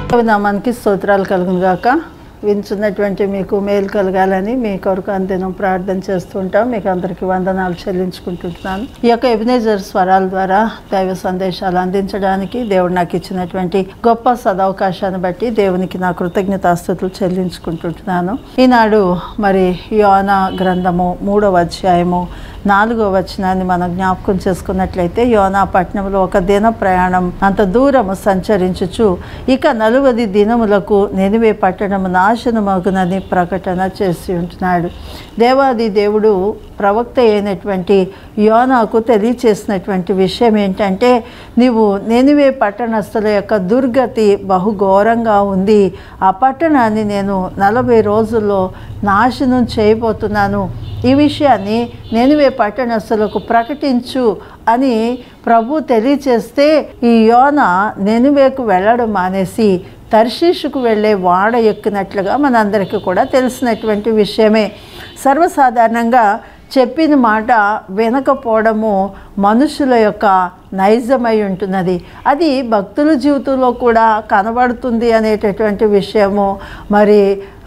నామానికి స్తోత్రాలు కలుగును గాక. వింటున్నటువంటి మీకు మేలు కలగాలని మీ కొరకు అందినం ప్రార్థన చేస్తుంటాం. మీకు అందరికీ వందనాలు చెల్లించుకుంటున్నాను. ఈ యొక్క ఎబినేజర్ స్వరాల ద్వారా దైవ సందేశాలు అందించడానికి దేవుడు నాకు ఇచ్చినటువంటి గొప్ప సదవకాశాన్ని బట్టి దేవునికి నా కృతజ్ఞతాస్తుతులు చెల్లించుకుంటున్నాను. ఈనాడు మరి యోనా గ్రంథము 3వ అధ్యాయము 4వ వచనాన్ని మనం జ్ఞాపకం చేసుకున్నట్లయితే, యోనా పట్టణంలో ఒక దిన ప్రయాణం అంత దూరము సంచరించుచు ఇక 40 దినములకు నినివే పట్టణము నాశనమగునని ప్రకటన చేసి ఉంటున్నాడు. దేవాది దేవుడు ప్రవక్త అయినటువంటి యోనాకు తెలియచేసినటువంటి విషయం ఏంటంటే, నీవు నినివే పట్టణస్థుల యొక్క దుర్గతి బహుఘోరంగా ఉంది. ఆ పట్టణాన్ని నేను 40 రోజుల్లో నాశనం చేయబోతున్నాను. ఈ విషయాన్ని నినివే పట్టణస్థులకు ప్రకటించు అని ప్రభు తెలియచేస్తే, ఈ యోనా నినివేకు వెళ్ళడం మానేసి తర్షీషుకు వెళ్ళే వాడ ఎక్కినట్లుగా మనందరికీ కూడా తెలిసినటువంటి విషయమే. సర్వసాధారణంగా చెప్పిన మాట వినకపోవడము మనుషుల యొక్క నైజమై ఉంటున్నది. అది భక్తుల జీవితంలో కూడా కనబడుతుంది అనేటటువంటి విషయము మరి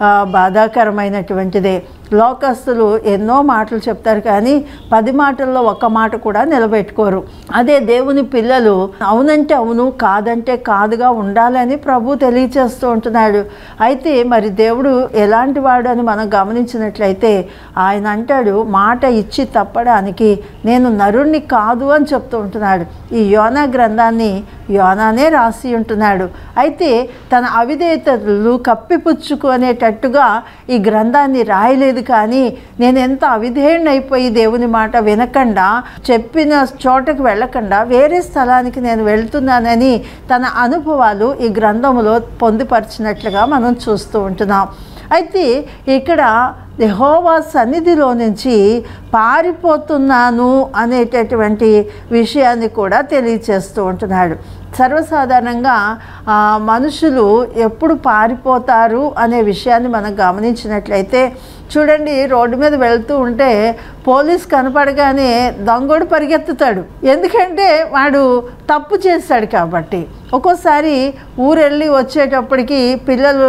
బాధాకరమైనటువంటిదే. లోకస్తులు ఎన్నో మాటలు చెప్తారు, కానీ 10 మాటల్లో ఒక్క మాట కూడా నిలబెట్టుకోరు. అదే దేవుని పిల్లలు అవునంటే అవును, కాదంటే కాదుగా ఉండాలని ప్రభు తెలియచేస్తూ ఉంటున్నాడు. అయితే మరి దేవుడు ఎలాంటి వాడు అని మనం గమనించినట్లయితే, ఆయన అంటాడు, మాట ఇచ్చి తప్పడానికి నేను నరుణ్ణి కాదు అని చెప్తూ ఉంటున్నాడు. ఈ యోనా గ్రంథాన్ని యోనానే రాసి ఉంటున్నాడు. అయితే తన అవిధేయతలు కప్పిపుచ్చుకునేటట్టుగా ఈ గ్రంథాన్ని రాయలేదు. కానీ నేను ఎంత అవిధేయుని అయిపోయి దేవుని మాట వినకుండా, చెప్పిన చోటకు వెళ్ళకుండా వేరే స్థలానికి నేను వెళ్తున్నానని తన అనుభవాలు ఈ గ్రంథములో పొందుపరిచినట్లుగా మనం చూస్తూ ఉంటున్నాం. అయితే ఇక్కడ యెహోవా సన్నిధిలో నుంచి పారిపోతున్నాను అనేటటువంటి విషయాన్ని కూడా తెలియచేస్తూ ఉంటున్నాడు. సర్వసాధారణంగా మనుషులు ఎప్పుడు పారిపోతారు అనే విషయాన్ని మనం గమనించినట్లయితే, చూడండి, రోడ్డు మీద వెళ్తూ ఉంటే పోలీస్ కనపడగానే దొంగోడు పరిగెత్తుతాడు. ఎందుకంటే వాడు తప్పు చేశాడు కాబట్టి. ఒక్కోసారి ఊరెళ్ళి వచ్చేటప్పటికి పిల్లలు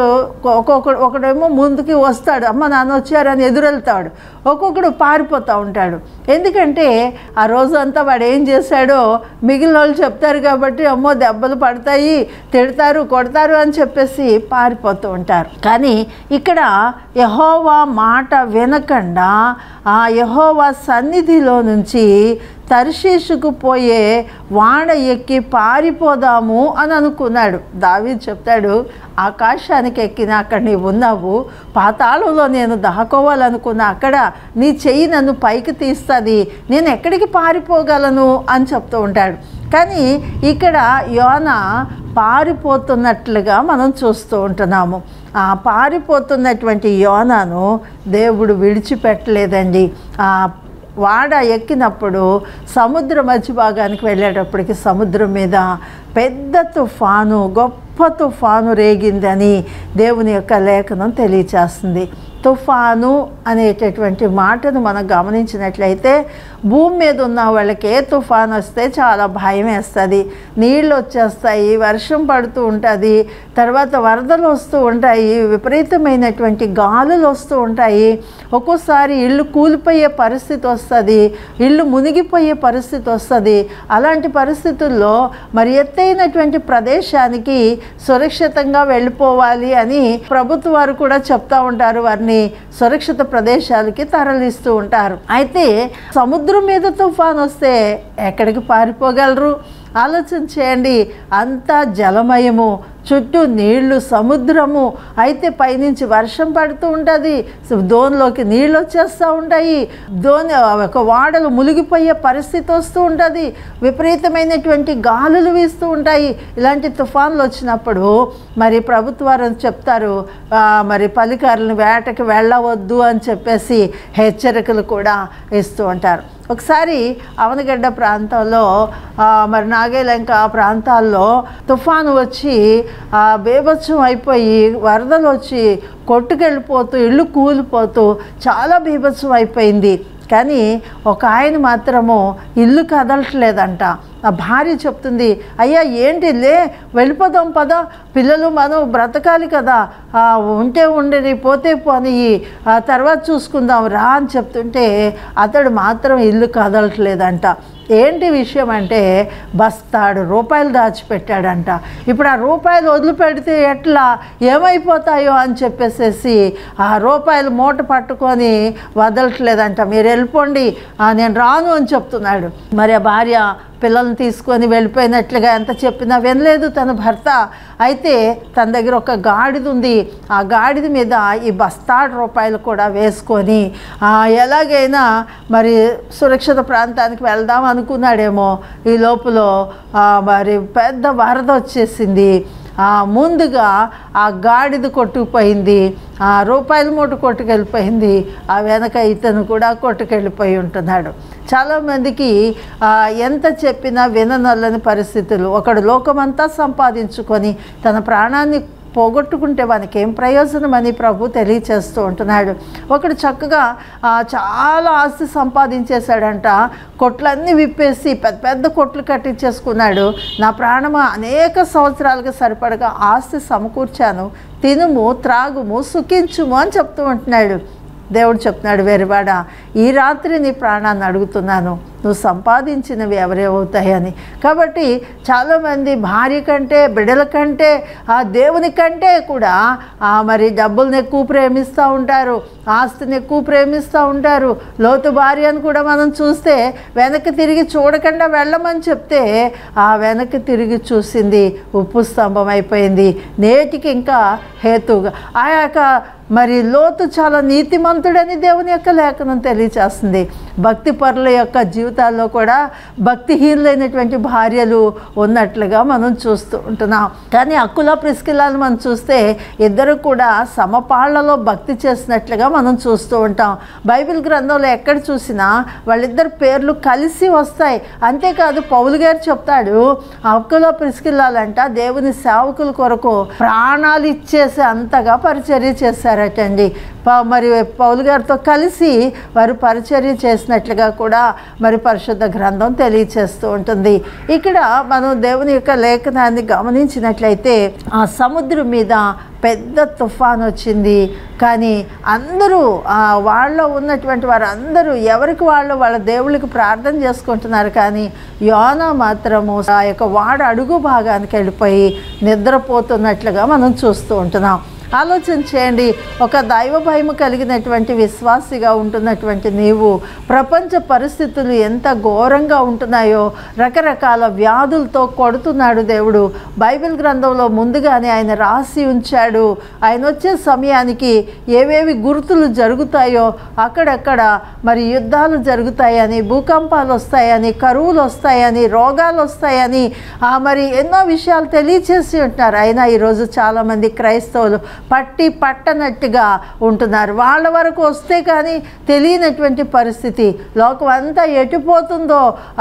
ఒకడేమో ముందుకి వస్తాడు, అమ్మ నాన్న వచ్చారని ఎదురెళ్తాడు. ఒక్కొక్కడు పారిపోతూ ఉంటాడు. ఎందుకంటే ఆ రోజంతా వాడు ఏం చేశాడో మిగిలిన వాళ్ళు చెప్తారు కాబట్టి, అమ్మో దెబ్బలు పడతాయి, తిడతారు, కొడతారు అని చెప్పేసి పారిపోతూ ఉంటారు. కానీ ఇక్కడ యెహోవా మాట వినకుండా ఆ యెహోవా సన్నిధిలో నుంచి తర్షీషుకు పోయే వాడ ఎక్కి పారిపోదాము అని అనుకున్నాడు. దావీదు చెప్తాడు, ఆకాశానికి ఎక్కిన అక్కడ నీవు ఉన్నావు, పాతాళంలో నేను దాక్కోవాలనుకున్నా అక్కడ నీ చెయ్యి నన్ను పైకి తీస్తుంది, నేను ఎక్కడికి పారిపోగలను అని చెప్తూ ఉంటాడు. కానీ ఇక్కడ యోనా పారిపోతున్నట్లుగా మనం చూస్తూ ఉంటున్నాము. ఆ పారిపోతున్నటువంటి యోనాను దేవుడు విడిచిపెట్టలేదండి. వాడ ఎక్కినప్పుడు సముద్ర మధ్య భాగానికి వెళ్ళేటప్పటికి సముద్రం మీద పెద్ద తుఫాను, గొప్ప తుఫాను రేగిందని దేవుని యొక్క లేఖనం తెలియచేస్తుంది. తుఫాను అనేటటువంటి మాటను మనం గమనించినట్లయితే, భూమి మీద ఉన్న వాళ్ళకి ఏ తుఫాను వస్తే చాలా భయం వేస్తుంది. నీళ్ళు వచ్చేస్తాయి, వర్షం పడుతూ ఉంటుంది, తర్వాత వరదలు వస్తూ ఉంటాయి, విపరీతమైనటువంటి గాలులు వస్తూ ఉంటాయి. ఒక్కోసారి ఇల్లు కూలిపోయే పరిస్థితి వస్తుంది, ఇల్లు మునిగిపోయే పరిస్థితి వస్తుంది. అలాంటి పరిస్థితుల్లో మరి ఎత్తైనటువంటి ప్రదేశానికి సురక్షితంగా వెళ్ళిపోవాలి అని ప్రభుత్వ వారు కూడా చెప్తూ ఉంటారు. వారిని సురక్షిత ప్రదేశాలకి తరలిస్తూ ఉంటారు. అయితే సముద్రం మీద తుఫాన్ వస్తే ఎక్కడికి పారిపోగలరు? ఆలోచన చేయండి. అంతా జలమయము, చుట్టూ నీళ్లు, సముద్రము. అయితే పైనుంచి వర్షం పడుతూ ఉంటుంది, దోనిలోకి నీళ్ళు వచ్చేస్తూ ఉంటాయి, ఒక వాడలు మునిగిపోయే పరిస్థితి వస్తూ ఉంటుంది, విపరీతమైనటువంటి గాలులు వీస్తూ ఉంటాయి. ఇలాంటి తుఫాన్లు వచ్చినప్పుడు మరి ప్రభుత్వాలు చెప్తారు, మరి పలికారులను వేటకి వెళ్ళవద్దు అని చెప్పేసి హెచ్చరికలు కూడా ఇస్తూ ఉంటారు. ఒకసారి అవనగడ్డ ప్రాంతంలో మరి నాగేలంక ప్రాంతాల్లో తుఫాను వచ్చి బీభత్సం అయిపోయి వరదలు వచ్చి కొట్టుకెళ్ళిపోతూ ఇళ్ళు కూలిపోతూ చాలా బీభత్సం అయిపోయింది. కానీ ఒక ఆయన మాత్రము ఇల్లు కదలట్లేదంట. ఆ భార్య చెప్తుంది, అయ్యా ఏంటి లే వెళ్ళిపోదాం పదా, పిల్లలు మనం బ్రతకాలి కదా, ఉంటే ఉండని పోతే పోనీ తర్వాత చూసుకుందాం రా అని చెప్తుంటే అతడు మాత్రం ఇల్లు కదలట్లేదంట. ఏంటి విషయం అంటే బస్తాడు రూపాయలు దాచిపెట్టాడంట. ఇప్పుడు ఆ రూపాయలు వదిలిపెడితే ఎట్లా ఏమైపోతాయో అని చెప్పేసేసి ఆ రూపాయలు మూట పట్టుకొని వదలట్లేదంట. మీరు వెళ్ళిపోండి, నేను రాను అని చెప్తున్నాడు. మరి ఆ భార్య పిల్లల్ని తీసుకొని వెళ్ళిపోయినట్లుగా ఎంత చెప్పినా వినలేదు తన భర్త. అయితే తన దగ్గర ఒక గాడిద ఉంది, ఆ గాడిద మీద ఈ బస్తాడు రూపాయలు కూడా వేసుకొని ఎలాగైనా మరి సురక్షిత ప్రాంతానికి వెళ్దాం అనుకున్నాడేమో. ఈ లోపల మరి పెద్ద వరద వచ్చేసింది. ముందుగా ఆ గాడిద కొట్టుకుపోయింది, ఆ రూపాయల మూట కొట్టుకెళ్ళిపోయింది, ఆ వెనక ఇతను కూడా కొట్టుకెళ్ళిపోయి ఉంటున్నాడు. చాలామందికి ఎంత చెప్పినా విననొల్లని పరిస్థితులు. ఒకడు లోకమంతా సంపాదించుకొని తన ప్రాణాన్ని పోగొట్టుకుంటే వానికి ఏం ప్రయోజనం అని ప్రభు తెలియచేస్తూ ఉంటున్నాడు. ఒకడు చక్కగా చాలా ఆస్తి సంపాదించేశాడంట, కొట్లన్నీ విప్పేసి పెద్ద పెద్ద కొట్లు కట్టించేసుకున్నాడు. నా ప్రాణము అనేక సంవత్సరాలుగా సరిపడగా ఆస్తి సమకూర్చాను, తినుము త్రాగుము సుఖించుము అని చెప్తూ ఉంటున్నాడు. దేవుడు చెప్తున్నాడు, వెరివాడా ఈ రాత్రి నీ ప్రాణాన్ని అడుగుతున్నాను, నువ్వు సంపాదించినవి ఎవరేమవుతాయని. కాబట్టి చాలామంది భార్య కంటే బిడ్డల కంటే ఆ దేవుని కంటే కూడా మరి డబ్బుల్ని ఎక్కువ ప్రేమిస్తూ ఉంటారు, ఆస్తిని ఎక్కువ ప్రేమిస్తూ ఉంటారు. లోతు భార్య అని కూడా మనం చూస్తే వెనక్కి తిరిగి చూడకుండా వెళ్ళమని చెప్తే ఆ వెనక్కి తిరిగి చూసింది, ఉప్పు స్తంభం అయిపోయింది. నేటికి ఇంకా హేతుగా ఆ యొక్క మరి లోతు చాలా నీతిమంతుడని దేవుని యొక్క లేఖనం తెలియచేస్తుంది. భక్తి పరుల యొక్క జీవితాల్లో కూడా భక్తిహీనులైనటువంటి భార్యలు ఉన్నట్లుగా మనం చూస్తూ ఉంటున్నాం. కానీ అకుల ప్రిస్కిల్లాను మనం చూస్తే ఇద్దరు కూడా సమపాళ్లలో భక్తి చేసినట్లుగా మనం చూస్తూ ఉంటాం. బైబిల్ గ్రంథంలో ఎక్కడ చూసినా వాళ్ళిద్దరు పేర్లు కలిసి వస్తాయి. అంతేకాదు పౌలు గారు చెప్తాడు, అకుల ప్రిస్కిల్లాలంట దేవుని సేవకుల కొరకు ప్రాణాలు ఇచ్చేసి అంతగా పరిచర్య చేశారటండి. మరి పౌలు గారితో కలిసి వారు పరిచర్య చేసినట్లుగా కూడా మరి పరిశుద్ధ గ్రంథం తెలియచేస్తూ ఉంటుంది. ఇక్కడ మనం దేవుని యొక్క లేఖనాన్ని గమనించినట్లయితే ఆ సముద్రం మీద పెద్ద తుఫాన్ వచ్చింది. కానీ అందరూ వాళ్ళలో ఉన్నటువంటి వారు అందరూ ఎవరికి వాళ్ళు వాళ్ళ దేవుళ్ళకి ప్రార్థన చేసుకుంటున్నారు. కానీ యోనా మాత్రము ఆ యొక్క వాడ అడుగు భాగానికి వెళ్ళిపోయి నిద్రపోతున్నట్లుగా మనం చూస్తూ ఉంటున్నాం. ఆలోచన చేయండి, ఒక దైవ భయము కలిగినటువంటి విశ్వాసిగా ఉంటున్నటువంటి నీవు ప్రపంచ పరిస్థితులు ఎంత ఘోరంగా ఉంటున్నాయో, రకరకాల వ్యాధులతో కొడుతున్నాడు దేవుడు. బైబిల్ గ్రంథంలో ముందుగానే ఆయన రాసి ఉంచాడు. ఆయన వచ్చే సమయానికి ఏవేవి గుర్తులు జరుగుతాయో అక్కడక్కడ మరి యుద్ధాలు జరుగుతాయని, భూకంపాలు వస్తాయని, కరువులు వస్తాయని, రోగాలు వస్తాయని మరి ఎన్నో విషయాలు తెలియచేసి ఉంటున్నారు. అయినా ఈరోజు చాలామంది క్రైస్తవులు పట్టనట్టుగా ఉంటున్నారు. వాళ్ళ వరకు వస్తే కానీ తెలియనటువంటి పరిస్థితి, లోకం అంతా ఎటుపోతుందో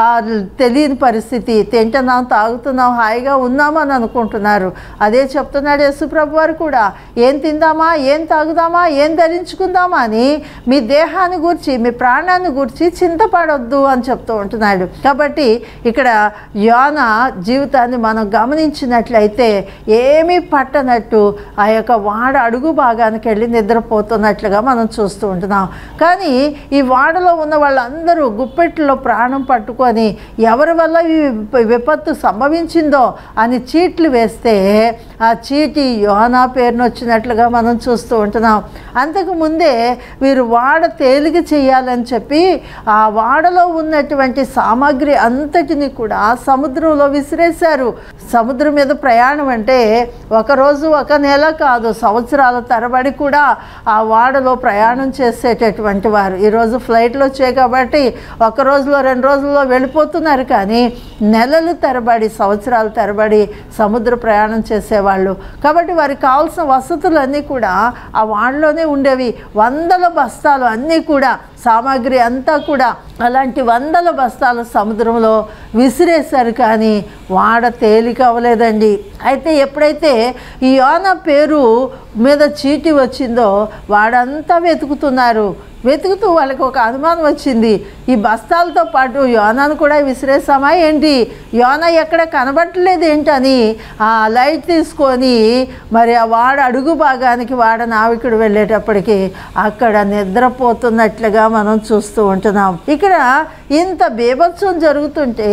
తెలియని పరిస్థితి. తింటున్నాం, తాగుతున్నాం, హాయిగా ఉన్నామని అనుకుంటున్నారు. అదే చెప్తున్నాడు యేసుప్రభు వారు కూడా, ఏం తిందామా, ఏం తాగుదామా, ఏం ధరించుకుందామా అని మీ దేహాన్ని గురించి, మీ ప్రాణాన్ని గురించి చింతపడొద్దు అని చెప్తూ ఉంటున్నాడు. కాబట్టి ఇక్కడ యోనా జీవితాన్ని మనం గమనించినట్లయితే ఏమీ పట్టనట్టు ఆ యొక్క వాడ అడుగు భాగానికి వెళ్ళి నిద్రపోతున్నట్లుగా మనం చూస్తూ ఉంటున్నాం. కానీ ఈ వాడలో ఉన్న వాళ్ళందరూ గుప్పెట్లో ప్రాణం పట్టుకొని ఎవరి వల్ల ఈ విపత్తు సంభవించిందో అని చీట్లు వేస్తే ఆ చీటి యోనా పేరును వచ్చినట్లుగా మనం చూస్తూ ఉంటున్నాం. అంతకుముందే వీరు వాడ తేలిక చేయాలని చెప్పి ఆ వాడలో ఉన్నటువంటి సామాగ్రి అంతటిని కూడా సముద్రంలో విసిరేశారు. సముద్రం మీద ప్రయాణం అంటే ఒకరోజు ఒక నెల కాదు, సంవత్సరాల తరబడి కూడా ఆ వాడలో ప్రయాణం చేసేటటువంటి వారు. ఈరోజు ఫ్లైట్లో వచ్చాయి కాబట్టి ఒక రోజులో 2 రోజుల్లో వెళ్ళిపోతున్నారు. కానీ నెలలు తరబడి, సంవత్సరాల తరబడి సముద్ర ప్రయాణం చేసేవాళ్ళు. కాబట్టి వారికి కావాల్సిన వసతులన్నీ కూడా ఆ వాడలోనే ఉండేవి. 100 బస్తాలు అన్నీ కూడా, సామాగ్రి అంతా కూడా అలాంటి 100 బస్తాలు సముద్రంలో విసిరేశారు. కానీ వాడ తేలిక అవ్వలేదండి. అయితే ఎప్పుడైతే ఈ యోనా పేరు మీద చీటి వచ్చిందో వాడంతా వెతుకుతున్నారు. వెతుకుతూ వాళ్ళకి ఒక అనుమానం వచ్చింది, ఈ బస్తాలతో పాటు యోనాను కూడా విసిరేసామా ఏంటి, యోనా ఎక్కడ కనబట్టలేదు ఏంటని ఆ లైట్ తీసుకొని మరి ఆ వాడ అడుగు భాగానికి వాడ నావికుడు వెళ్ళేటప్పటికి అక్కడ నిద్రపోతున్నట్లుగా మనం చూస్తూ ఉంటున్నాం. ఇక్కడ ఇంత బీభత్సం జరుగుతుంటే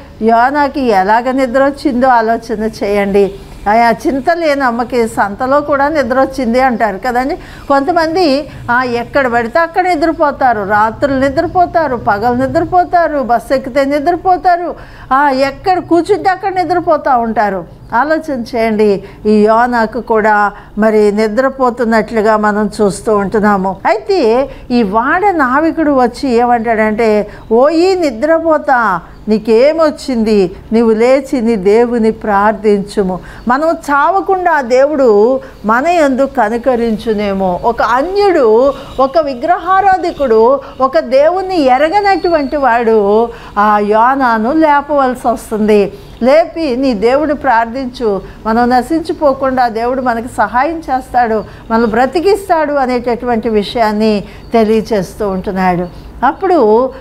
యోనాకి ఎలాగ నిద్ర వచ్చిందో ఆలోచన చేయండి. ఆ చింత లేని అమ్మకి సంతలో కూడా నిద్ర వచ్చింది అంటారు కదండి. కొంతమంది ఎక్కడ పడితే అక్కడ నిద్రపోతారు, రాత్రులు నిద్రపోతారు, పగలు నిద్రపోతారు, బస్సు ఎక్కితే నిద్రపోతారు, ఎక్కడ కూర్చుంటే అక్కడ నిద్రపోతూ ఉంటారు. ఆలోచన చేయండి, ఈ యోనాకు కూడా మరి నిద్రపోతున్నట్లుగా మనం చూస్తూ ఉంటున్నాము. అయితే ఈ వాడ నావికుడు వచ్చి ఏమంటాడంటే, ఓయి నిద్రపోతా, నీకేమొచ్చింది, నీవు లేచి నీ దేవుని ప్రార్థించుము, మనం చావకుండా దేవుడు మన యందు కనికరించునేమో. ఒక అన్యుడు, ఒక విగ్రహారాధికుడు, ఒక దేవుణ్ణి ఎరగనటువంటి వాడు ఆ యోనాను లేపవలసి వస్తుంది. లేపి నీ దేవుడు ప్రార్థించు, మనం నశించిపోకుండా దేవుడు మనకి సహాయం చేస్తాడు, మనల్ని బ్రతికిస్తాడు అనేటటువంటి విషయాన్ని తెలియచేస్తూ ఉంటున్నాడు. అప్పుడు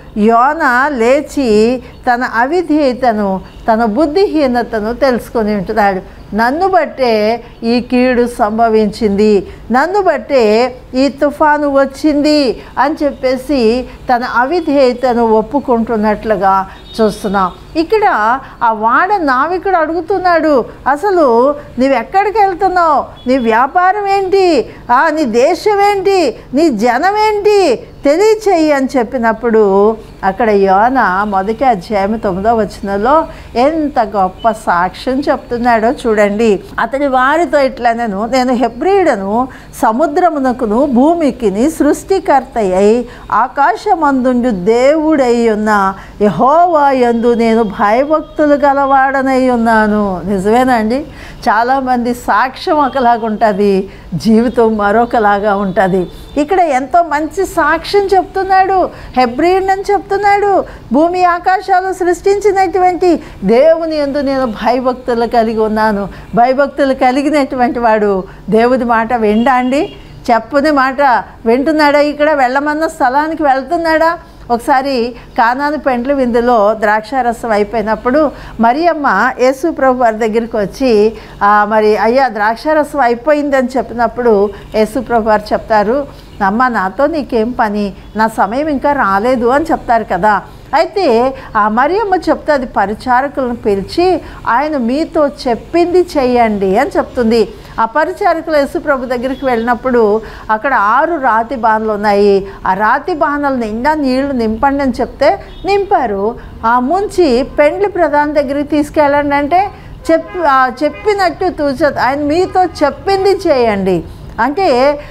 యోనా లేచి తన అవిధేయతను, తన బుద్ధిహీనతను తెలుసుకొని ఉంటున్నాడు. నన్ను బట్టే ఈ కీడు సంభవించింది, నన్ను బట్టే ఈ తుఫాను వచ్చింది అని చెప్పేసి తన అవిధేయతను ఒప్పుకుంటున్నట్లుగా చూస్తున్నాం. ఇక్కడ ఆ వాడ నావికుడు అడుగుతున్నాడు, అసలు నీవెక్కడికి వెళ్తున్నావు, నీ వ్యాపారం ఏంటి, నీ దేశం ఏంటి, నీ జనం ఏంటి, తెలియచేయి అని చెప్పినప్పుడు అక్కడ యోనా 1వ అధ్యాయం 9వ వచనంలో ఎంత గొప్ప సాక్ష్యం చెప్తున్నాడో చూడండి. అతని వారితో ఇట్లనెను, నేను హెబ్రీయుడను, సముద్రమునకును భూమికిని సృష్టికర్త అయి ఆకాశమందుండు దేవుడై ఉన్న యెహోవా యందు నేను భయభక్తులు గలవాడనై ఉన్నాను. నిజమేనండి, చాలామంది సాక్ష్యం ఒకలాగా ఉంటుంది, జీవితం మరొకలాగా ఉంటుంది. ఇక్కడ ఎంతో మంచి సాక్ష్యం చెప్తున్నాడు, హెబ్రీయుడు అని చెప్తున్నాడు, భూమి ఆకాశాలు సృష్టించినటువంటి దేవుని యందు నేను భయభక్తులు కలిగి ఉన్నాను. భయభక్తులు కలిగినటువంటి వాడు దేవుని మాట విండా అండి, చెప్పని మాట వింటున్నాడా? ఇక్కడ వెళ్ళమన్న స్థలానికి వెళ్తున్నాడా? ఒకసారి కానాను పెండ్లి విందులో ద్రాక్షారసం అయిపోయినప్పుడు మరియమ్మ యేసు ప్రభు వారి దగ్గరికి వచ్చి మరి అయ్యా ద్రాక్షారసం అయిపోయిందని చెప్పినప్పుడు యేసు ప్రభు వారు చెప్తారు, అమ్మ నాతో నీకేం పని, నా సమయం ఇంకా రాలేదు అని చెప్తారు కదా. అయితే ఆ మరియమ్మ చెప్తే అది పరిచారకులను పిలిచి ఆయన మీతో చెప్పింది చెయ్యండి అని చెప్తుంది. ఆ పరిచారకులు యేసు ప్రభు దగ్గరికి వెళ్ళినప్పుడు అక్కడ 6 రాతి బాణలు ఉన్నాయి, ఆ రాతి బాణాల నిండా నీళ్లు నింపండి అని చెప్తే నింపారు. ఆ ముంచి పెండ్లి ప్రధాని దగ్గరికి తీసుకెళ్ళండి అంటే చెప్పినట్టు తూచదు, ఆయన మీతో చెప్పింది చేయండి. అంటే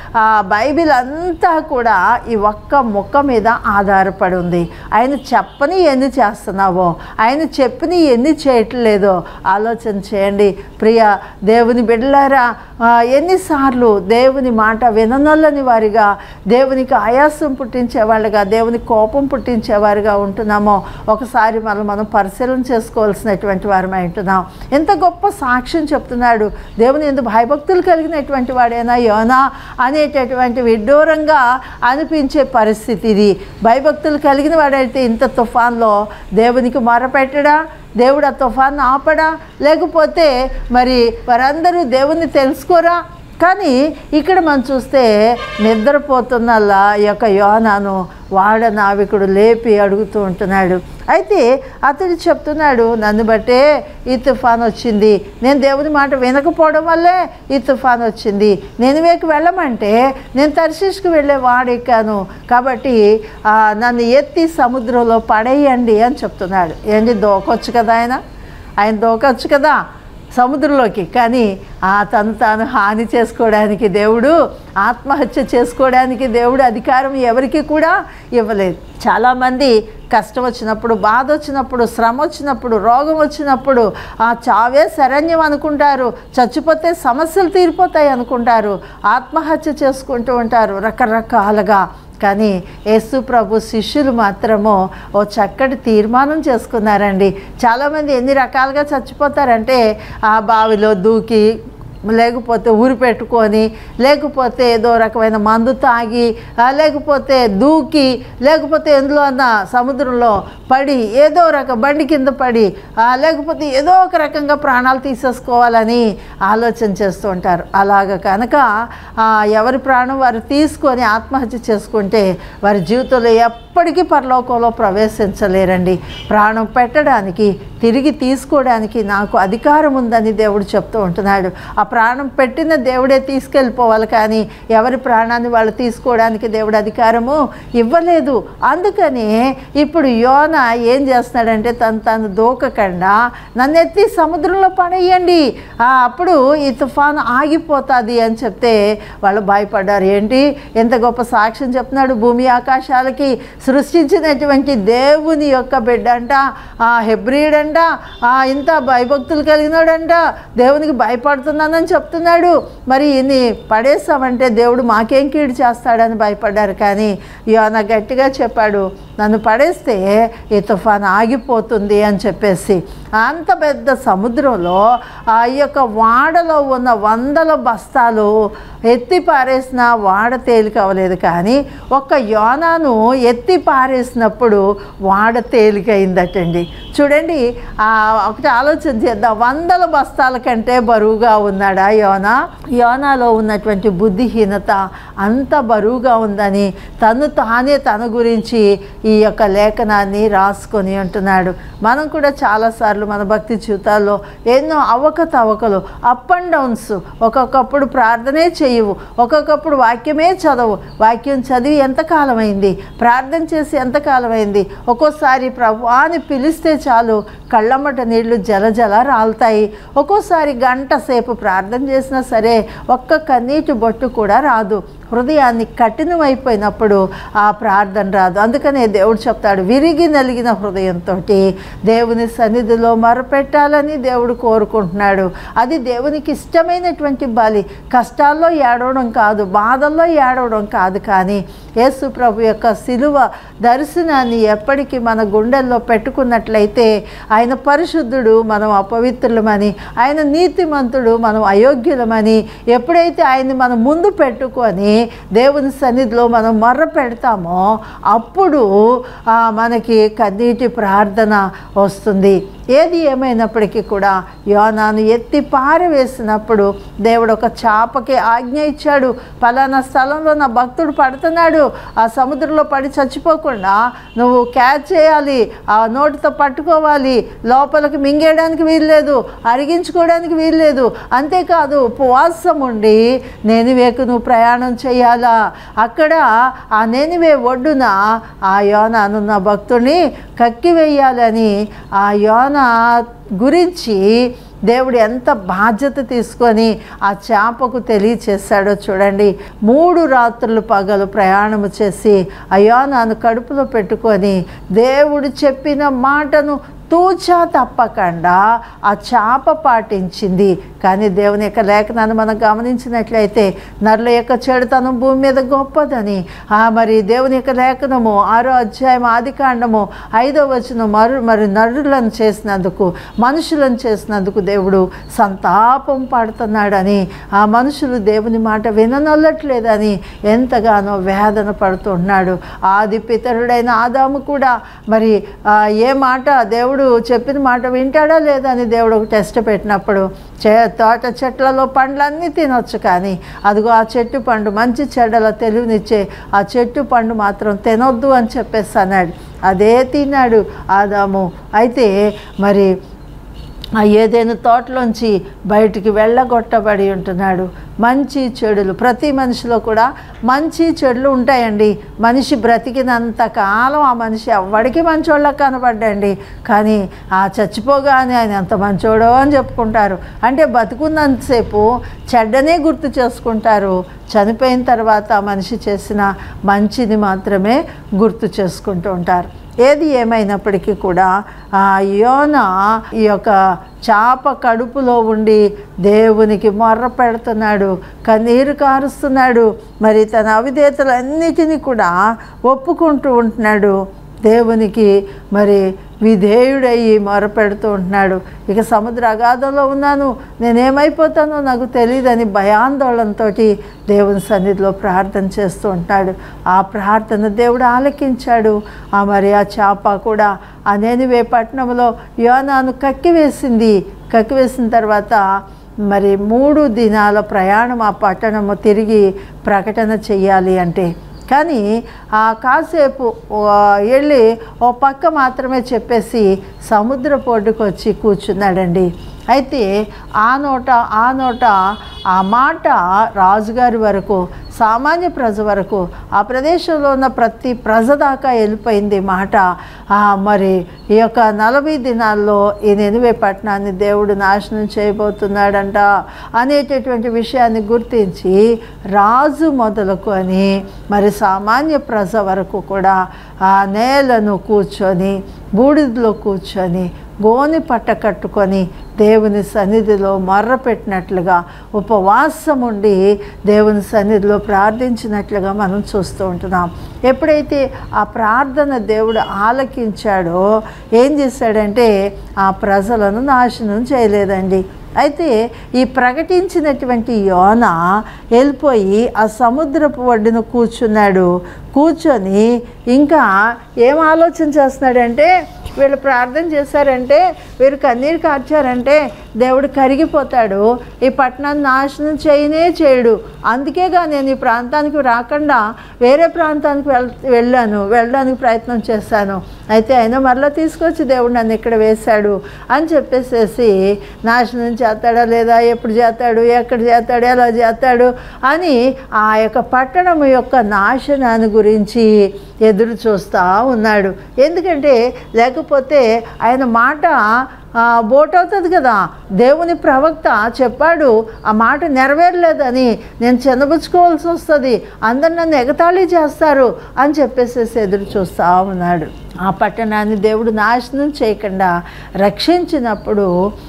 బైబిల్ అంతా కూడా ఈ ఒక్క మొక్క మీద ఆధారపడి ఉంది. ఆయన చెప్పని ఎన్ని చేస్తున్నావో, ఆయన చెప్పని ఎన్ని చేయట్లేదో ఆలోచన చేయండి. ప్రియ దేవుని బిడ్డలారా, ఎన్నిసార్లు దేవుని మాట విననొల్లని వారిగా, దేవునికి ఆయాసం పుట్టించేవాళ్ళుగా, దేవుని కోపం పుట్టించేవారుగా ఉంటున్నామో ఒకసారి మనం పరిశీలన చేసుకోవాల్సినటువంటి వారమై ఉంటున్నాం. ఎంత గొప్ప సాక్ష్యం చెప్తున్నాడు, దేవుని ఎందుకు భయభక్తులు కలిగినటువంటి వాడైనా యోనా అనేటటువంటి విడ్డూరంగా అనిపించే పరిస్థితి ఇది. భయభక్తులు కలిగిన వాడైతే ఇంత తుఫాన్లో దేవునికి మొరపెట్టడా, దేవుడు ఆ తుఫాన్ని ఆపడా, లేకపోతే మరి వారందరూ దేవుణ్ణి తెలుసుకోరా? కానీ ఇక్కడ మనం చూస్తే నిద్రపోతున్నలా ఈ యొక్క యోనాను వాడ నావికుడు లేపి అడుగుతూ ఉంటున్నాడు. అయితే అతడు చెప్తున్నాడు, నన్ను బట్టే ఈ తుఫాన్ వచ్చింది, నేను దేవుని మాట వినకపోవడం వల్లే ఈ తుఫాన్ వచ్చింది, నినివేకి వెళ్ళమంటే నేను తర్షీష్కి వెళ్ళే వాడెక్కాను, కాబట్టి నన్ను ఎత్తి సముద్రంలో పడేయండి అని చెప్తున్నాడు. ఏంటి దూకొచ్చు కదా, ఆయన దూకొచ్చు కదా సముద్రంలోకి, కానీ తాను హాని చేసుకోవడానికి దేవుడు, ఆత్మహత్య చేసుకోవడానికి దేవుడు అధికారం ఎవరికి కూడా ఇవ్వలేదు. చాలామంది కష్టం వచ్చినప్పుడు, బాధ వచ్చినప్పుడు, శ్రమ వచ్చినప్పుడు, రోగం వచ్చినప్పుడు చావే శరణ్యం అనుకుంటారు, చచ్చిపోతే సమస్యలు తీరిపోతాయి అనుకుంటారు, ఆత్మహత్య చేసుకుంటూ ఉంటారు రకరకాలుగా. కానీ యేసు ప్రభు శిష్యులు మాత్రము ఓ చక్కటి తీర్మానం చేసుకున్నారండి. చాలామంది ఎన్ని రకాలుగా చచ్చిపోతారంటే బావిలో దూకి లేకపోతే ఊరి పెట్టుకొని, లేకపోతే ఏదో రకమైన మందు తాగి, లేకపోతే దూకి, లేకపోతే ఎందులో అన్న సముద్రంలో పడి, ఏదో బండి కింద పడి, లేకపోతే ఏదో ఒక రకంగా ప్రాణాలు తీసేసుకోవాలని ఆలోచన చేస్తూ ఉంటారు. అలాగ కనుక ఎవరి ప్రాణం వారు తీసుకొని ఆత్మహత్య చేసుకుంటే వారి జీవితంలో ఎప్పటికీ పరలోకంలో ప్రవేశించలేరండి. ప్రాణం పెట్టడానికి, తిరిగి తీసుకోవడానికి నాకు అధికారం ఉందని దేవుడు చెప్తూ ఉంటున్నాడు. ఆ ప్రాణం పెట్టిన దేవుడే తీసుకెళ్ళిపోవాలి, కానీ ఎవరి ప్రాణాన్ని వాళ్ళు తీసుకోవడానికి దేవుడు అధికారము ఇవ్వలేదు. అందుకని ఇప్పుడు యోన ఏం చేస్తున్నాడంటే తను దూకకుండా నన్ను ఎత్తి సముద్రంలో పడేయండి, అప్పుడు ఈ తుఫాను ఆగిపోతుంది అని చెప్తే వాళ్ళు భయపడ్డారు. ఏంటి ఎంత గొప్ప సాక్ష్యం చెప్తున్నాడు, భూమి ఆకాశాలకి సృష్టించినటువంటి దేవుని యొక్క బిడ్డ అంట, హెబ్రీడంట, ఇంత భయభక్తులు కలిగినాడంట, దేవునికి భయపడుతున్నానని చెప్తున్నాడు. మరి ఇన్ని పడేస్తామంటే దేవుడు మాకేం కీడు చేస్తాడని భయపడ్డారు. కానీ యోనా గట్టిగా చెప్పాడు, నన్ను పడేస్తే ఈ తుఫాను ఆగిపోతుంది అని చెప్పేసి. అంత పెద్ద సముద్రంలో ఆ యొక్క వాడలో ఉన్న 100 బస్తాలు ఎత్తి పారేసిన వాడ తేలిక అవ్వలేదు, కానీ ఒక్క యోనాను ఎత్తి పారేసినప్పుడు వాడ తేలికైందటండి. చూడండి, ఒకటి ఆలోచన చేద్దాం, 100 బస్తాల కంటే బరువుగా ఉన్నాడా యోనా? యోనాలో ఉన్నటువంటి బుద్ధిహీనత అంత బరువుగా ఉందని తన గురించి ఈ యొక్క లేఖనాన్ని రాసుకొని ఉంటున్నాడు. మనం కూడా చాలాసార్లు మన భక్తి జీవితాల్లో ఎన్నో అవకతవకలు, అప్ అండ్ డౌన్స్, ఒక్కొక్కప్పుడు ప్రార్థనే చేయవు, ఒక్కొక్కప్పుడు వాక్యమే చదవు, వాక్యం చదివి ఎంతకాలమైంది, ప్రార్థన చేసి ఎంతకాలమైంది, ఒక్కోసారి ప్రభు అని పిలిస్తే చాలు కళ్ళమ్మట నీళ్లు జలజల రాలుతాయి, ఒక్కోసారి గంట సేపు ప్రార్థన చేసినా సరే ఒక్క కన్నీటి బొట్టు కూడా రాదు. హృదయాన్ని కఠినమైపోయినప్పుడు ఆ ప్రార్థన రాదు. అందుకనే దేవుడు చెప్తాడు, విరిగి నలిగిన హృదయంతో దేవుని సన్నిధిలో మొరపెట్టాలని దేవుడు కోరుకుంటున్నాడు. అది దేవునికి ఇష్టమైనటువంటి బలి. కష్టాల్లో ఏడవడం కాదు, బాధల్లో ఏడవడం కాదు, కానీ యేసు ప్రభు యొక్క సిలువ దర్శనాన్ని ఎప్పటికీ మన గుండెల్లో పెట్టుకున్నట్లయితే ఆయన పరిశుద్ధుడు, మనం అపవిత్రులమని, ఆయన నీతిమంతుడు, మనం అయోగ్యులమని ఎప్పుడైతే ఆయన్ని మనం ముందు పెట్టుకొని దేవుని సన్నిధిలో మనం మొర్ర పెడతామో అప్పుడు మనకి కన్నీటి ప్రార్థన వస్తుంది. ఏది ఏమైనప్పటికీ కూడా యోనాను ఎత్తి పారవేసినప్పుడు దేవుడు ఒక చేపకి ఆజ్ఞ ఇచ్చాడు, పలానా స్థలంలో నా భక్తుడు పడుతున్నాడు, ఆ సముద్రంలో పడి చచ్చిపోకుండా నువ్వు క్యాచ్ చేయాలి, ఆ నోటితో పట్టుకోవాలి, లోపలికి మింగేయడానికి వీల్లేదు, అరిగించుకోవడానికి వీల్లేదు. అంతేకాదు ఉపవాసం ఉండి నెనివేకు నువ్వు ప్రయాణం చేయాలా. అక్కడ ఆ నెనివే ఒడ్డున ఆ యోనాను నా భక్తుడిని కక్కివేయాలని ఆ యోనా గురించి దేవుడు ఎంత బాధ్యత తీసుకొని ఆ చేపకు తెలియచేశాడో చూడండి. 3 రాత్రులు పగలు ప్రయాణము చేసి ఆ యోనాను కడుపులో పెట్టుకొని దేవుడు చెప్పిన మాటను తూచా తప్పకుండా ఆ చేప పాటించింది. కానీ దేవుని యొక్క లేఖనాన్ని మనం గమనించినట్లయితే నరుల యొక్క చెడుతనం భూమి మీద గొప్పదని, మరి దేవుని యొక్క లేఖనము 6వ అధ్యాయం ఆదికాండము 5వ వచనం మరి నరులను చేసినందుకు, మనుషులను చేసినందుకు దేవుడు సంతాపం పడుతున్నాడని, ఆ మనుషులు దేవుని మాట విననొల్లట్లేదని ఎంతగానో వేదన పడుతున్నాడు. ఆది పితరుడైన ఆదాము కూడా మరి ఏ మాట దేవుడు చెప్పిన మాట వింటాడా లేదా అని దేవుడు ఒక టెస్ట్ పెట్టినప్పుడు తోట చెట్లలో పండ్లన్నీ తినొచ్చు, కానీ అదిగో ఆ చెట్టు పండు మంచి చెడ్డల తెలివినిచ్చే ఆ చెట్టు పండు మాత్రం తినొద్దు అని చెప్పేసి అన్నాడు. అదే తిన్నాడు ఆదాము. అయితే మరి ఆ ఏదైనా తోటలోంచి బయటికి వెళ్ళగొట్టబడి ఉంటున్నాడు. మంచి చెడులు ప్రతి మనిషిలో కూడా మంచి చెడులు ఉంటాయండి. మనిషి బ్రతికినంత కాలం ఆ మనిషి ఎవడికి మంచోళ్ళకి కనబడ్డండి, కానీ ఆ చచ్చిపోగానే ఆయన ఎంత మంచోడో అని చెప్పుకుంటారు. అంటే బతుకున్నంతసేపు చెడ్డనే గుర్తు చేసుకుంటారు, చనిపోయిన తర్వాత మనిషి చేసిన మంచిని మాత్రమే గుర్తు చేసుకుంటూ ఉంటారు. ఏది ఏమైనప్పటికీ కూడా ఆ యోనా ఈ యొక్క చేప కడుపులో ఉండి దేవునికి మొర్ర పెడుతున్నాడు, కన్నీరు కారుస్తున్నాడు, మరి తన అవిధేయతలన్నిటినీ కూడా ఒప్పుకుంటూ ఉంటున్నాడు. దేవునికి మరి విధేయుడయ్యి మొరపెడుతూ ఉంటున్నాడు. ఇక సముద్ర అగాధంలో ఉన్నాను, నేనేమైపోతానో నాకు తెలియదని భయాందోళనతో దేవుని సన్నిధిలో ప్రార్థన చేస్తూ ఉంటాడు. ఆ ప్రార్థన దేవుడు ఆలకించాడు. మరి ఆ చేప కూడా ఆ నీనెవె పట్టణంలో యోనాను కక్కివేసిన తర్వాత మరి 3 దినాల ప్రయాణం ఆ పట్టణము తిరిగి ప్రకటన చెయ్యాలి అంటే, కానీ కాసేపు వెళ్ళి ఓ పక్క మాత్రమే చెప్పేసి సముద్ర ఒడ్డుకు వచ్చి కూర్చున్నాడండి. అయితే ఆ నోట ఆ మాట రాజుగారి వరకు, సామాన్య ప్రజ వరకు, ఆ ప్రదేశంలో ఉన్న ప్రతి ప్రజ దాకా వెళ్ళిపోయింది మాట. మరి ఈ యొక్క 40 దినాల్లో ఈ నీనెవె పట్టణాన్ని దేవుడు నాశనం చేయబోతున్నాడంట అనేటటువంటి విషయాన్ని గుర్తించి రాజు మొదలుకొని మరి సామాన్య ప్రజ వరకు కూడా ఆ నేలను కూర్చొని, బూడిదలో కూర్చొని, గోని పట్ట కట్టుకొని దేవుని సన్నిధిలో మొర్రపెట్టినట్లుగా, ఉపవాసం ఉండి దేవుని సన్నిధిలో ప్రార్థించినట్లుగా మనం చూస్తూ ఉంటున్నాం. ఎప్పుడైతే ఆ ప్రార్థన దేవుడు ఆలకించాడో ఏం చేశాడంటే ఆ ప్రజలను నాశనం చేయలేదండి. అయితే ఈ ప్రకటించినటువంటి యోనా వెళ్ళిపోయి ఆ సముద్రపు ఒడ్డున కూర్చొని ఇంకా ఏం ఆలోచన చేస్తున్నాడంటే, వీళ్ళు ప్రార్థన చేశారంటే, వీరు కన్నీరు కార్చారంటే దేవుడు కరిగిపోతాడు, ఈ పట్టణాన్ని నాశనం చేయడు. అందుకేగా నేను ఈ ప్రాంతానికి రాకుండా వేరే ప్రాంతానికి వెళ్ళడానికి ప్రయత్నం చేశాను. అయితే అయినా మరలా తీసుకొచ్చి దేవుడు నన్ను ఇక్కడ వేశాడు అని చెప్పేసేసి నాశనం చేస్తాడా లేదా, ఎప్పుడు చేస్తాడు, ఎక్కడ చేస్తాడు, ఎలా చేస్తాడు అని ఆ యొక్క పట్టణం యొక్క నాశనాన్ని గురించి ఎదురు చూస్తూ ఉన్నాడు. ఎందుకంటే లేకపోతే ఆయన మాట బోట్ అవుతుంది కదా. దేవుని ప్రవక్త చెప్పాడు, ఆ మాట నెరవేరలేదని నేను చిన్నబుచ్చుకోవాల్సి వస్తుంది, అందరు నన్ను ఎగతాళి చేస్తారు అని చెప్పేసేసి ఎదురు చూస్తూ ఉన్నాడు. ఆ పట్టణాన్ని దేవుడు నాశనం చేయకుండా రక్షించినప్పుడు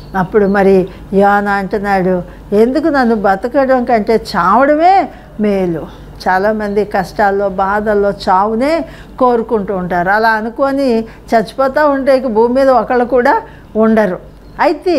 మరి యోనా అంటున్నాడు, ఎందుకు నన్ను బతకడం కంటే చావడమే మేలు. చాలామంది కష్టాల్లో, బాధల్లో చావునే కోరుకుంటూ ఉంటారు. అలా అనుకొని చచ్చిపోతూ ఉంటే ఇక భూమి మీద ఒకళ్ళు కూడా ఉండరు. అయితే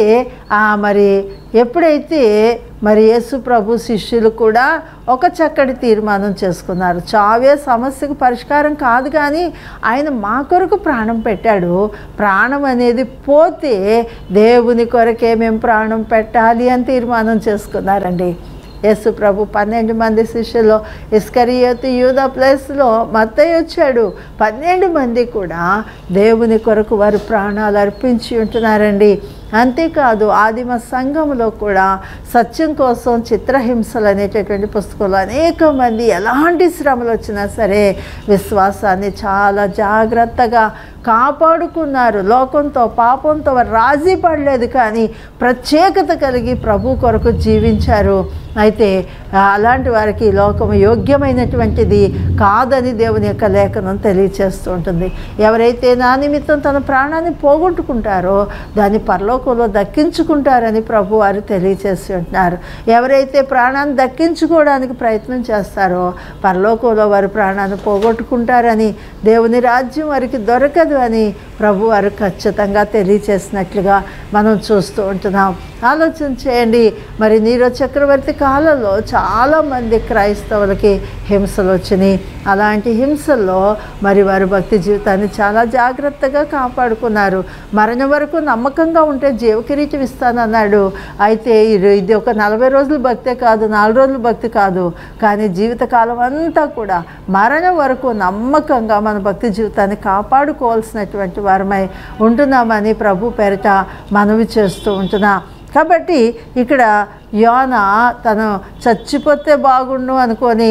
మరి ఎప్పుడైతే మరి యేసు ప్రభు శిష్యులు కూడా ఒక చక్కటి తీర్మానం చేసుకున్నారు, చావే సమస్యకు పరిష్కారం కాదు, కానీ ఆయన మా కొరకు ప్రాణం పెట్టాడు, ప్రాణం అనేది పోతే దేవుని కొరకే మేము ప్రాణం పెట్టాలి అని తీర్మానం చేసుకున్నారండి. యేసు ప్రభు 12 మంది శిష్యులు, ఇస్కరియోతు యూదా ప్లేస్లో మత్తయి వచ్చాడు. 12 మంది కూడా దేవుని కొరకు వారు ప్రాణాలు అర్పించి ఉంటున్నారండి. అంతేకాదు ఆదిమ సంఘంలో కూడా సత్యం కోసం చిత్రహింసలు అనేటటువంటి పుస్తకంలో అనేక మంది ఎలాంటి శ్రమలు వచ్చినా సరే విశ్వాసాన్ని చాలా జాగ్రత్తగా కాపాడుకున్నారు. లోకంతో, పాపంతో వారు రాజీ పడలేదు, కానీ ప్రత్యేకత కలిగి ప్రభు కొరకు జీవించారు. అయితే అలాంటి వారికి లోకము యోగ్యమైనటువంటిది కాదని దేవుని యొక్క లేఖనం తెలియచేస్తూ ఉంటుంది. ఎవరైతే నా నిమిత్తం తన ప్రాణాన్ని పోగొట్టుకుంటారో దాన్ని పరలోకంలో దక్కించుకుంటారని ప్రభు వారు తెలియచేసి ఉంటున్నారు. ఎవరైతే ప్రాణాన్ని దక్కించుకోవడానికి ప్రయత్నం చేస్తారో పరలోకంలో వారు ప్రాణాన్ని పోగొట్టుకుంటారని, దేవుని రాజ్యం వారికి దొరకదు అని ప్రభు వారు ఖచ్చితంగా తెలియచేసినట్లుగా మనం చూస్తూ ఉంటున్నాం. ఆలోచన చేయండి. మరి నీరో చక్రవర్తి కాలంలో చాలామంది క్రైస్తవులకి హింసలు వచ్చినాయి. అలాంటి హింసల్లో మరి వారి భక్తి జీవితాన్ని చాలా జాగ్రత్తగా కాపాడుకున్నారు. మరణం వరకు నమ్మకంగా ఉంటే జీవకిరీటం ఇస్తానన్నాడు. అయితే ఇది ఒక 40 రోజుల భక్తే కాదు, 4 రోజుల భక్తి కాదు, కానీ జీవితకాలం అంతా కూడా మరణం వరకు నమ్మకంగా మన భక్తి జీవితాన్ని కాపాడుకోవాల్సినటువంటి వారమై ఉంటున్నామని ప్రభు పేరిట మనవి చేస్తూ ఉంటున్నా. కాబట్టి ఇక్కడ యోనా తను చచ్చిపోతే బాగుండు అనుకొని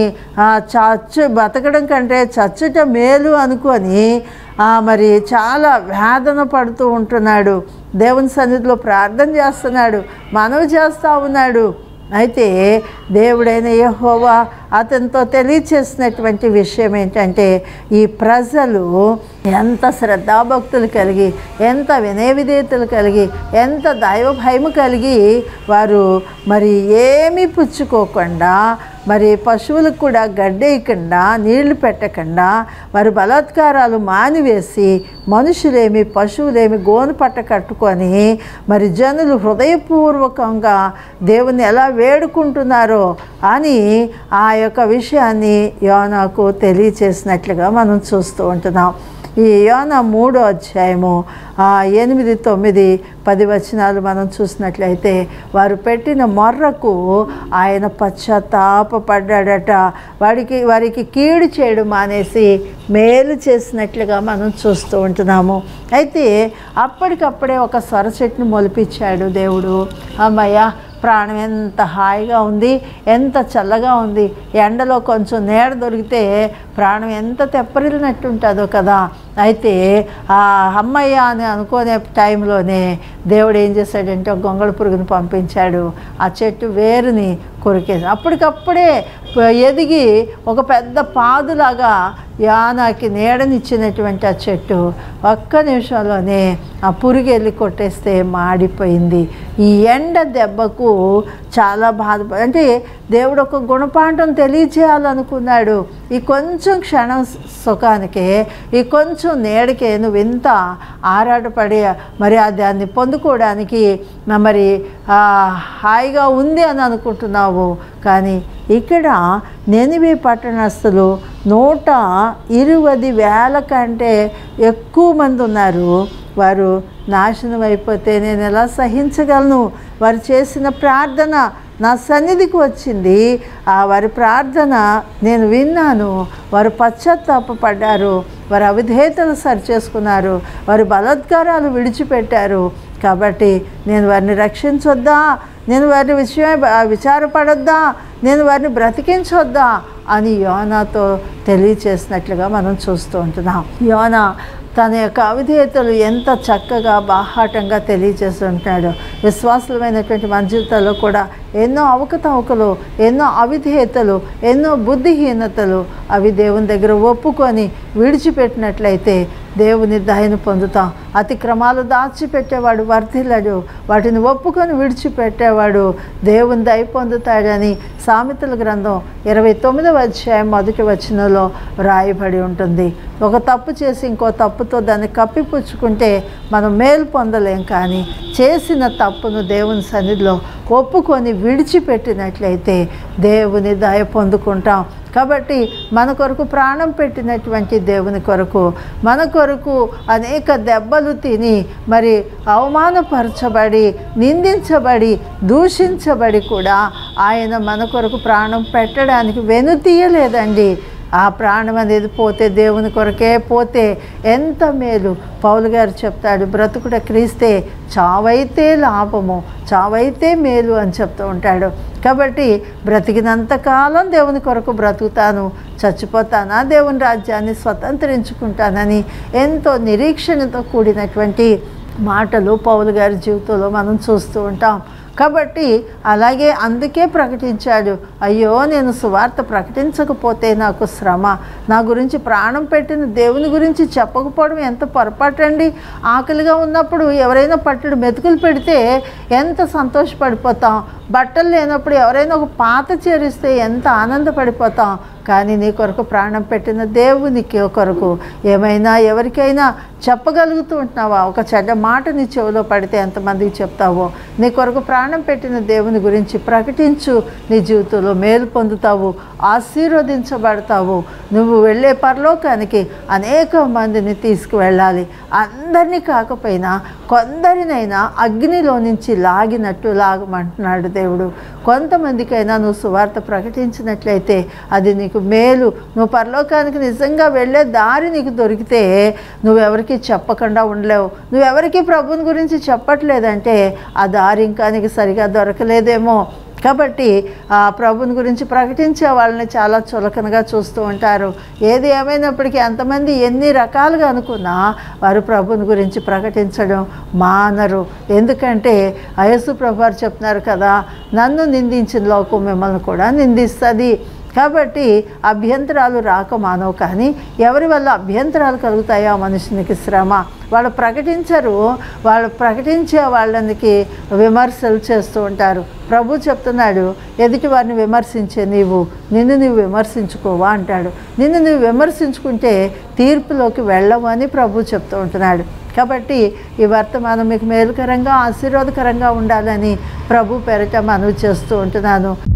బతకడం కంటే చచ్చుట మేలు అనుకొని మరి చాలా వేదన పడుతూ ఉంటున్నాడు. దేవుని సన్నిధిలో ప్రార్థన చేస్తున్నాడు, మనవి చేస్తూ ఉన్నాడు. అయితే దేవుడైన యెహోవా అతనితో తెలియచేసినటువంటి విషయం ఏంటంటే, ఈ ప్రజలు ఎంత శ్రద్ధాభక్తులు కలిగి, ఎంత వినయవిధేయతలు కలిగి, ఎంత దైవ భయము కలిగి వారు మరి ఏమీ పుచ్చుకోకుండా మరి పశువులకు కూడా గడ్డేయకుండా నీళ్లు పెట్టకుండా మరి బలాత్కారాలు మానివేసి మనుషులేమి పశువులేమి గోను పట్ట కట్టుకొని మరి జనులు హృదయపూర్వకంగా దేవుని ఎలా వేడుకుంటున్నారో అని ఆ యొక్క విషయాన్ని యోనాకు తెలియచేసినట్లుగా మనం చూస్తూ ఉంటున్నాం. ఈ యోనా 3వ అధ్యాయము 8, 9, 10 వచనాలు మనం చూసినట్లయితే వారు పెట్టిన మొర్రకు ఆయన పశ్చాత్తాపపడ్డాడట. వారికి కీడు చేయడం మానేసి మేలు చేసినట్లుగా మనం చూస్తూ ఉంటున్నాము. అయితే అప్పటికప్పుడే ఒక సొర చెట్టును మొలిపించాడు దేవుడు. అమ్మయ్య, ప్రాణం ఎంత హాయిగా ఉంది, ఎంత చల్లగా ఉంది. ఎండలో కొంచెం నీడ దొరికితే ప్రాణం ఎంత తెప్పరిల్లినట్టు ఉంటుందో కదా. అయితే ఆ అమ్మయ్య అని అనుకునే టైంలోనే దేవుడు ఏం చేశాడంటే ఒక గొంగళి పురుగును పంపించాడు. ఆ చెట్టు వేరుని కొరికేసి అప్పటికప్పుడే ఎదిగి ఒక పెద్ద పాదులాగా యానాకి నీడనిచ్చినటువంటి ఆ చెట్టు ఒక్క నిమిషంలోనే ఆ పురుగు వెళ్ళి కొట్టేస్తే మాడిపోయింది. ఈ ఎండ దెబ్బకు చాలా అంటే దేవుడు ఒక గుణపాఠం తెలియచేయాలనుకున్నాడు. ఈ కొంచెం క్షణం సుఖానికే, ఈ కొంచెం నీడకే నువ్వు ఇంత ఆరాటపడి మరి దాన్ని పొందుకోవడానికి మరి హాయిగా ఉంది అని అనుకుంటున్నావు. కానీ ఇక్కడ నెనివే పట్టణస్థులు 120,000 కంటే ఎక్కువ మంది ఉన్నారు. వారు నాశనం అయిపోతే నేను ఎలా సహించగలను? వారు చేసిన ప్రార్థన నా సన్నిధికి వచ్చింది. వారి ప్రార్థన నేను విన్నాను. వారు పశ్చాత్తాపపడ్డారు, వారి అవిధేయతలు సరిచేసుకున్నారు, వారి బలాత్కారాలు విడిచిపెట్టారు. కాబట్టి నేను వారిని రక్షించొద్దా? నేను వారి విచారపడొద్దా? నేను వారిని బ్రతికించొద్దా అని యోనాతో తెలియచేసినట్లుగా మనం చూస్తూ ఉంటున్నాం. యోనా తన యొక్క అవిధేయతలు ఎంత చక్కగా బాహాటంగా తెలియజేస్తుంటాడు. విశ్వాసులమైనటువంటి మన జీవితాల్లో కూడా ఎన్నో అవకతవకలు, ఎన్నో అవిధేయతలు, ఎన్నో బుద్ధిహీనతలు అవి దేవుని దగ్గర ఒప్పుకొని విడిచిపెట్టినట్లయితే దేవుని దయను పొందుతాం. అతిక్రమాలు దాచిపెట్టేవాడు వర్ధిల్లడు, వాటిని ఒప్పుకొని విడిచిపెట్టేవాడు దేవుని దయ పొందుతాడని సామెతల గ్రంథం 29వ అధ్యాయం 1వ వచనంలో రాయబడి ఉంటుంది. ఒక తప్పు చేసి ఇంకో తప్పుతో దాన్ని కప్పిపుచ్చుకుంటే మనం మేలు పొందలేం. కానీ చేసిన తప్పును దేవుని సన్నిధిలో ఒప్పుకొని విడిచిపెట్టినట్లయితే దేవుని దయ పొందుకుంటాం. కాబట్టి మన కొరకు ప్రాణం పెట్టినటువంటి దేవుని కొరకు, మన కొరకు అనేక దెబ్బలు తిని మరి అవమానపరచబడి, నిందించబడి, దూషించబడి కూడా ఆయన మన కొరకు ప్రాణం పెట్టడానికి వెనుతీయలేదండి. ఆ ప్రాణం అనేది పోతే దేవుని కొరకే పోతే ఎంత మేలు. పౌలు గారు చెప్తాడు, బ్రతుకుట క్రీస్తే, చావైతే లాభము, చావైతే మేలు అని చెప్తూ ఉంటాడు. కాబట్టి బ్రతికినంతకాలం దేవుని కొరకు బ్రతుకుతాను, చచ్చిపోతానా దేవుని రాజ్యాన్ని స్వతంత్రించుకుంటానని ఎంతో నిరీక్షణతో కూడినటువంటి మాటలు పౌలు గారి జీవితంలో మనం చూస్తూ ఉంటాం. కాబట్టి అలాగే అందుకే ప్రకటించాడు, అయ్యో నేను సువార్త ప్రకటించకపోతే నాకు శ్రమ, నా గురించి ప్రాణం పెట్టిన దేవుని గురించి చెప్పకపోవడం ఎంత పొరపాటండి. ఆకలిగా ఉన్నప్పుడు ఎవరైనా పట్టెడు మెతుకులు పెడితే ఎంత సంతోషపడిపోతాం, బట్టలు లేనప్పుడు ఎవరైనా ఒక పాత చేరిస్తే ఎంత ఆనందపడిపోతాం. కానీ నీ కొరకు ప్రాణం పెట్టిన దేవునికి కొరకు ఏమైనా ఎవరికైనా చెప్పగలుగుతూ ఉంటున్నావా? ఒక చెడ్డ మాట నీ చెవిలో పడితే ఎంతమందికి చెప్తావో? నీ కొరకు ప్రాణం పెట్టిన దేవుని గురించి ప్రకటించు. నీ జీవితంలో మేలు పొందుతావు, ఆశీర్వదించబడతావు. నువ్వు వెళ్ళే పరలోకానికి అనేక మందిని తీసుకువెళ్ళాలి. అందరినీ కాకపోయినా కొందరినైనా అగ్నిలో నుంచి లాగినట్టు లాగమంటున్నాడు దేవుడు. కొంతమందికైనా నువ్వు సువార్త ప్రకటించినట్లయితే అది నీకు మేలు. నువ్వు పరలోకానికి నిజంగా వెళ్ళే దారి నీకు దొరికితే నువ్వెవరికి చెప్పకుండా ఉండలేవు. నువ్వెవరికి ప్రభుని గురించి చెప్పట్లేదంటే ఆ దారి ఇంకా నీకు సరిగా దొరకలేదేమో. కాబట్టి ఆ ప్రభుని గురించి ప్రకటించే వాళ్ళని చాలా చులకనగా చూస్తూ ఉంటారు. ఏది ఏమైనప్పటికీ అంతమంది ఎన్ని రకాలుగా అనుకున్నా వారు ప్రభుని గురించి ప్రకటించడం మానరు. ఎందుకంటే యేసు ప్రభువారు చెప్తున్నారు కదా, నన్ను నిందించిన లోకం మిమ్మల్ని కూడా నిందిస్తుంది. కాబట్టి అభ్యంతరాలు రాక మానవు. కానీ ఎవరి వల్ల అభ్యంతరాలు కలుగుతాయో ఆ మనుషునికి శ్రమ. వాళ్ళు ప్రకటించరు, వాళ్ళు ప్రకటించే వాళ్ళకి విమర్శలు చేస్తూ ఉంటారు. ప్రభు చెప్తున్నాడు, ఎదుటి వారిని విమర్శించే నిన్ను నీవు విమర్శించుకోవా అంటాడు. నిన్ను నువ్వు విమర్శించుకుంటే తీర్పులోకి వెళ్ళవు అని ప్రభు చెప్తూ ఉంటున్నాడు. కాబట్టి ఈ వర్తమానం మీకు మేలుకరంగా ఆశీర్వాదకరంగా ఉండాలని ప్రభు పేరిట మనవి చేస్తూ ఉంటున్నాను.